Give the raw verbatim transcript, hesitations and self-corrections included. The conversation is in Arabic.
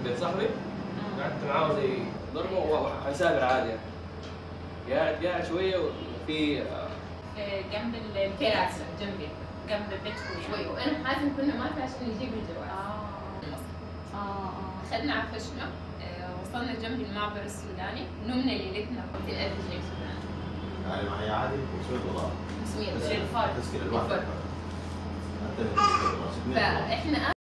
بيت صاحبي، قعدت معاه زي ضربه وحيسافر عادي يعني. قاعد قاعد شويه وفي جنب البيت جنبي جنب البيت شوي، وانا حازم كنا مات عشان يجيب الجواز. اه اه اه اخذنا عفشنا، وصلنا جنب المعبر السوداني، نمنا ليلتنا خمسين ألف جنيه سوداني. يعني معي عادي خمسمية دولار. خمسمية دولار تذكرة الواحد. فاحنا